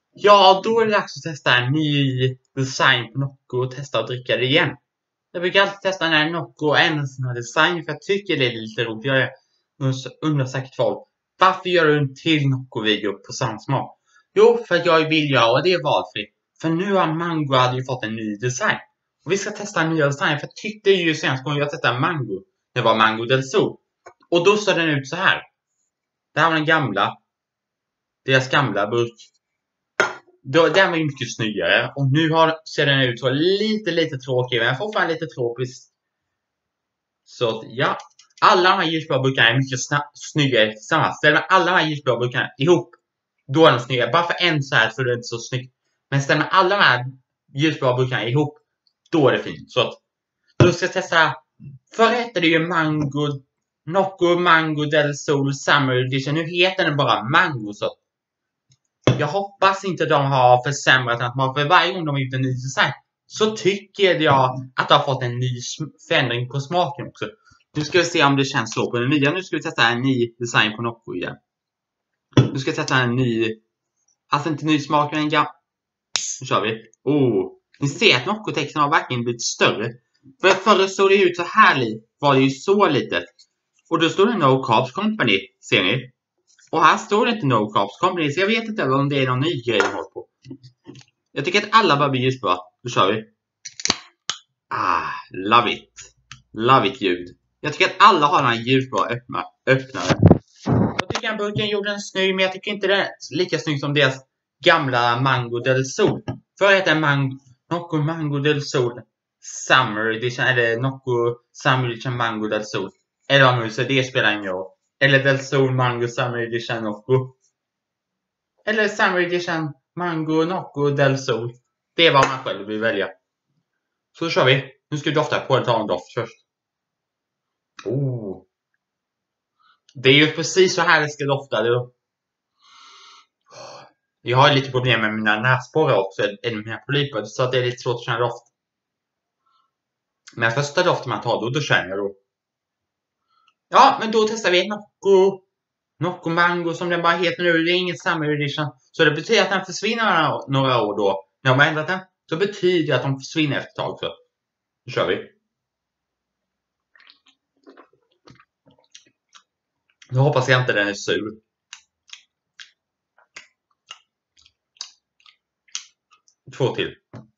Ja, då är det dags att testa en ny design på Nocco och testa att dricka det igen. Jag brukar alltid testa den här Nocco och ändra sina design för jag tycker det är lite roligt. Jag undrar säkert folk, varför gör du en till Nocco-video på samma smak? Jo, för att jag vill göra det valfritt. För nu har Mango hade ju fått en ny design. Och vi ska testa en ny design för jag tyckte ju senast gången jag testade Mango. Det var Mango del Sol. Och då ser den ut så här. Det här var den gamla. Deras gamla burk. Den var ju mycket snyggare. Och nu ser den ut så lite tråkig. Men fortfarande lite tropiskt. Så ja. Alla de här ljusblå burkarna är mycket snyggare tillsammans. Ställer alla de här ljusblå burkarna ihop. Då är de snygga. Bara för en så här så är det inte så snyggt. Men ställer alla de här ljusblå burkarna ihop. Då är det fint. Så att då ska jag testa. Förr hette det ju Nocco Mango del Sol Summer Edition. Nu heter den bara Mango. Så jag hoppas inte de har försämrat den. För varje gång de har gjort en ny design så tycker jag att de har fått en ny förändring på smaken också. Nu ska vi se om det känns så på den nya. Nu ska vi testa en ny design på Nocco igen. Nu ska vi testa en ny. Alltså inte ny smak men en gammal. Nu kör vi. Ni ser att Nocco-texten har verkligen blivit större. För förr såg det ut så här var det ju så litet. Och då står det No Carbs Company. Ser ni? Och här står det inte No Carbs Company. Så jag vet inte om det är någon ny grej de håller på. Jag tycker att alla bara blir ljusblå. Då kör vi. Love it. Love it ljud. Jag tycker att alla har den här ljusblå öppnare. Jag tycker att burken gjorde en snygg. Men jag tycker inte det är lika snygg som deras gamla Mango del Sol. Förr hette Nocco Mango del Sol Summer Edition. Eller Nocco Summer Edition Mango del Sol. Eller om nu så det spelar ingen roll. Eller del Sol Mango Summer Edition Nocco. Eller Summer Edition Mango Nocco del Sol. Det är vad man själv vill välja. Så då kör vi. Nu ska vi dofta på en doft först. Det är ju precis så här det ska dofta. Jag har lite problem med mina näsborrar också. Eller mina polyper. Så att det är lite svårt att känna doft. Men första doften man tar då känner jag då. Ja, men då testar vi Nocco Mango som den bara heter nu. Det är inget Summer Edition. Så det betyder att den försvinner några år då. När de har ändrat den. Så betyder det att de försvinner efter ett tag. Så nu kör vi. Nu hoppas jag inte den är sur. Två till.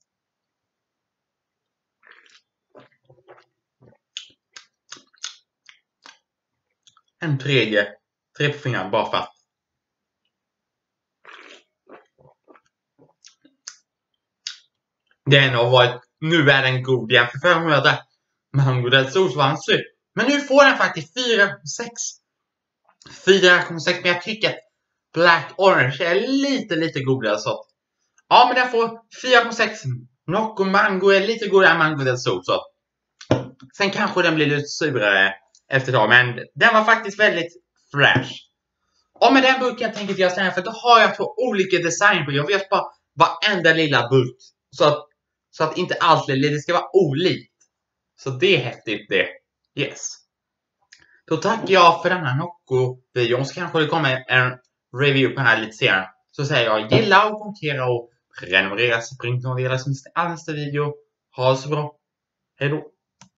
En tredje. 3 på fingrarna bara för att. Den har varit. Nu är den god igen. För förra gången jag drack Mango del Sol så var den sur. Men nu får den faktiskt 4,6. 4,6. Men jag tycker att Black Orange är lite godare så. Ja, men den får 4,6. Nocco Mango är lite godare än Mango del Sol så. Sen kanske den blir lite surare efter ett tag. Men den var faktiskt väldigt fresh. Och med den burken tänker jag säga. För då har jag 2 olika design på. Jag vet bara varenda lilla burk. Så att inte allt det ska vara olikt. Så det är häftigt det. Yes. Då tackar jag för denna Nocco-videon. Så kanske det kommer en review på den här lite senare. Så säger jag gilla och kommentera och prenumerera. Så bringar ni nästa video. Ha det så bra. Hej då.